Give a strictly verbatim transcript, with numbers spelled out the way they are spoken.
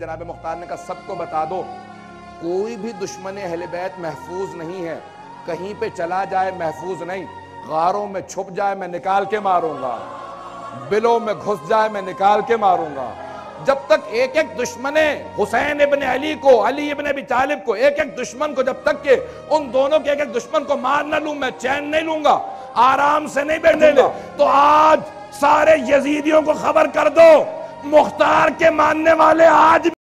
जनाब मुख्तार ने कहा सबको बता दो, कोई भी दुश्मन अहले बैत महफूज नहीं है, कहीं पे चला जाए महफूज नहीं, गारों में छुप जाए मैं निकाल के मारूंगा, बिलों में घुस जाए मैं निकाल के मारूंगा। जब तक एक एक दुश्मने हुसैन इब्ने अली को, अली इब्ने अबी तालिब को, एक एक दुश्मन को जब तक के उन दोनों के एक एक दुश्मन को मार ना लूं, मैं चैन नहीं लूंगा, आराम से नहीं बैठूंगा। तो आज सारे यजीदियों को खबर कर दो, मुख्तार के मानने वाले आज